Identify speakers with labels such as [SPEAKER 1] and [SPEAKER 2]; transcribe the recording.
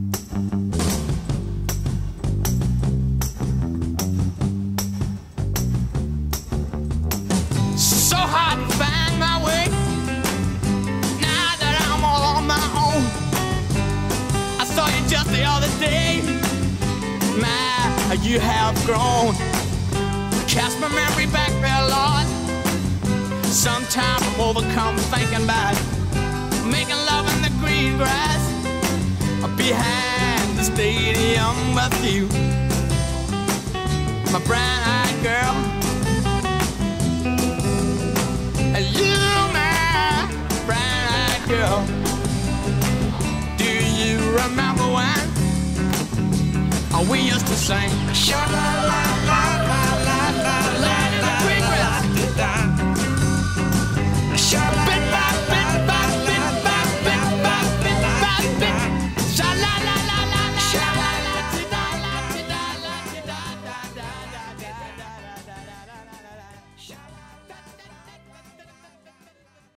[SPEAKER 1] So hard to find my way now that I'm all on my own. I saw you just the other day. My, how you have grown. Cast my memory back there, Lord. Sometimes I'm overcome thinking about making love in the green grass behind the stadium with you, my brown-eyed girl. You, my brown-eyed girl. Do you remember when we used to sing? Sha-la-la.